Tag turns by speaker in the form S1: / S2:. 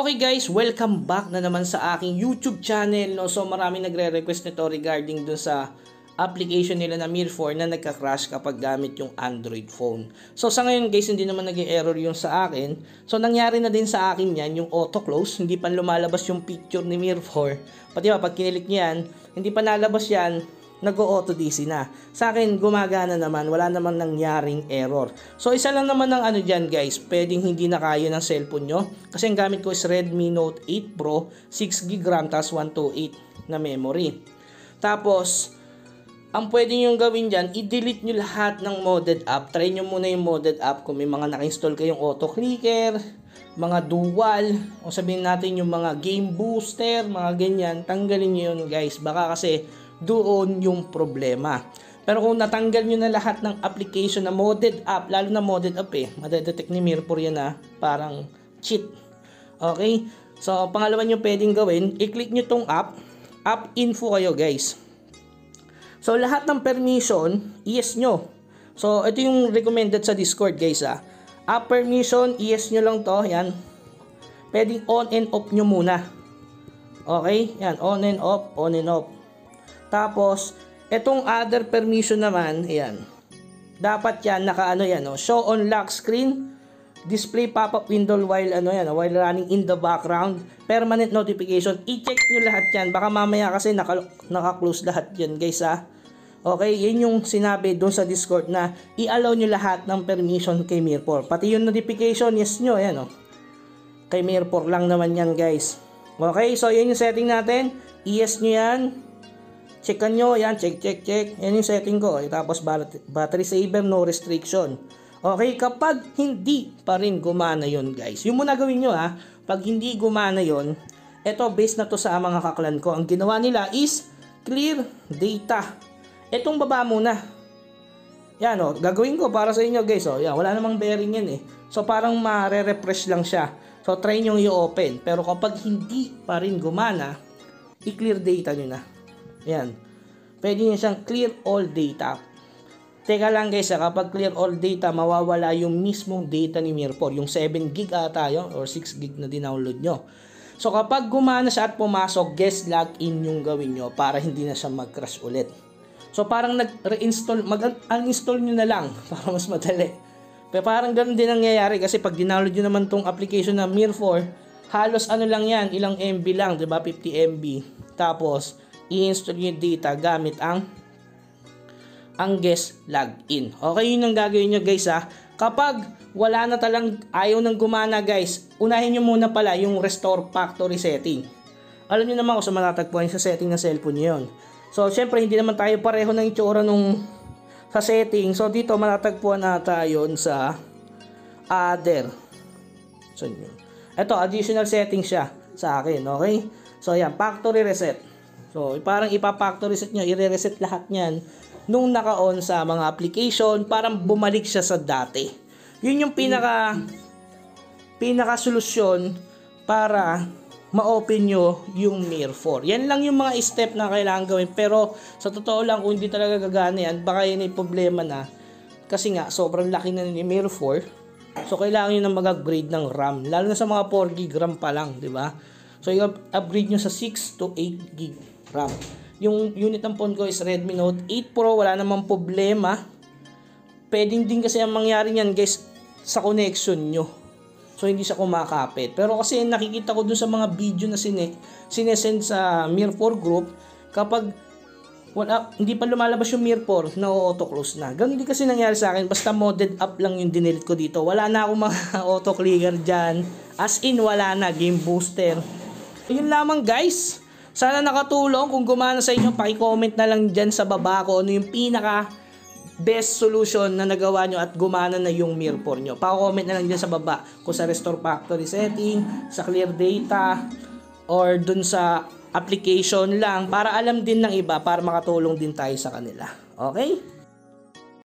S1: Okay guys, welcome back na naman sa aking YouTube channel, no? So maraming nagre-request nito regarding dun sa application nila na Mir4 na nagka-crash kapag gamit yung Android phone. So sa ngayon guys, hindi naman nag-error yung sa akin. So nangyari na din sa akin yan, yung auto-close, hindi pa lumalabas yung picture ni Mir4. Pati ba, pag kinilik niyan, hindi pa nalabas yan, nag-auto DC na. Sa akin, gumagana naman, wala namang nangyaring error. So, isa lang naman ng ano dyan guys, pwedeng hindi na kaya ng cellphone nyo. Kasi ang gamit ko is Redmi Note 8 Pro, 6GB RAM, tas 128 na memory. Tapos, ang pwede nyo gawin dyan, i-delete nyo lahat ng modded app. Try nyo muna yung modded app kung may mga naka-install kayong auto-clicker, mga dual, o sabihin natin yung mga game booster, mga ganyan, tanggalin nyo yun guys. Baka kasi doon yung problema. Pero kung natanggal nyo na lahat ng application na modded app, lalo na modded app madedetect ni Mir4 yan na parang cheat. Okay? So, pangalawa nyo pwedeng gawin, i-click nyo tong app info kayo guys. So, lahat ng permission, yes nyo. So, ito yung recommended sa Discord guys App permission, yes nyo lang to, yan. Pwedeng on and off nyo muna. Okay? Yan, on and off, on and off. Tapos, itong other permission naman, ayan. Dapat yan, naka-ano yan, show on lock screen, display pop-up window while while running in the background, permanent notification. I-check nyo lahat yan. Baka mamaya kasi naka-close lahat yan, guys, Okay, yun yung sinabi doon sa Discord na i-allow nyo lahat ng permission kay Mir4. Pati yung notification, yes nyo, ayan, Kay Mir4 lang naman yan, guys. Okay, so yun yung setting natin. I-yes nyo yan. Checkan nyo, yan, check. Yan yung setting ko. Tapos battery saver, no restriction. Okay, kapag hindi pa rin gumana yon guys, yung muna gawin nyo pag hindi gumana yon, eto based na to sa mga kaklan ko. Ang ginawa nila is clear data. Etong baba muna. Yan gagawin ko para sa inyo guys. Yan, wala namang bearing yan So parang mare-refresh lang siya. So try nyo i-open. Pero kapag hindi pa rin gumana, i-clear data nyo na. Yan. Pwede nyo siyang clear all data. Teka lang guys, kapag clear all data, mawawala yung mismong data ni Mir4. Yung 7GB ata yun, or 6GB na dinownload nyo. So kapag gumana siya at pumasok, guest login yung gawin nyo para hindi na siya mag-crash ulit. So parang nag-reinstall, mag-uninstall nyo na lang para mas madali. Pero parang ganun din ang nangyayari kasi pag dinownload nyo naman tong application na Mir4, halos ano lang yan, ilang MB lang, diba? 50 MB. Tapos, i-install yung data gamit ang guest login. Okay, yun ang gagawin nyo guys Kapag wala na talang ayaw nang gumana guys, unahin nyo muna pala yung restore factory setting. Alam nyo naman kung sa matatagpuan sa setting ng cellphone nyo yun. So, syempre hindi naman tayo pareho ng itsura nung sa setting. So, dito matatagpuan na tayo sa other. So, ito, additional setting siya sa akin. Okay? So, yan, factory reset. So, parang ipa-factory reset nyo, i-reset lahat nyan nung naka-on sa mga application, parang bumalik siya sa dati. Yun yung pinaka-solusyon para ma-open nyo yung Mir4. Yan lang yung mga step na kailangan gawin. Pero, sa totoo lang, kung hindi talaga gagana yan, baka yun yung problema na. Kasi nga, sobrang laki na ni Mir4. So, kailangan nyo na mag-upgrade ng RAM. Lalo na sa mga 4GB RAM pa lang, di ba? So, i-upgrade nyo sa 6 to 8GB RAM. Yung unit ng phone ko is Redmi Note 8 Pro. Wala namang problema. Pwedeng din kasi ang mangyari niyan guys sa connection nyo. So hindi siya kumakapit. Pero kasi nakikita ko dun sa mga video na sinesend sa Mir4 group, kapag hindi pa lumalabas yung Mir4, na-auto-close na. Ganun din kasi nangyari sa akin. Basta modded app lang yung dinelete ko dito. Wala na akong mga auto-clicker dyan. As in wala na. Game booster. Yun lamang guys. Sana nakatulong. Kung gumana sa inyo, paki-comment na lang dyan sa baba ko ano yung pinaka best solution na nagawa nyo at gumana na yung Mir4 nyo. Paki-comment na lang dyan sa baba kung sa restore factory setting, sa clear data, or dun sa application lang para alam din ng iba, para makatulong din tayo sa kanila. Okay?